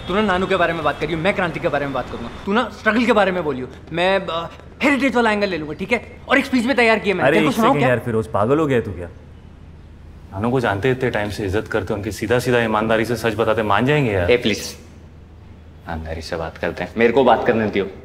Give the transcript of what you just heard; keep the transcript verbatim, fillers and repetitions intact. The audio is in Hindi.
तू ना नानू के बारे में बात करियो, मैं क्रांति के बारे में बात करूंगा। तू ना स्ट्रगल के बारे में बोलियो, मैं हेरिटेज वाला एंगल ले लूंगा, ठीक है? और एक स्पीच में तैयार किया मैंने। अरे एक सेकंड यार, फिरोज पागल हो गया तू क्या? नानू को जानते इतने टाइम से, इज्जत करते, उनकी सीधा सीधा ईमानदारी से सच बताते, मान जाएंगे यार? ए प्लीज ईमानदारी से बात करते हैं, मेरे को बात करने दियो।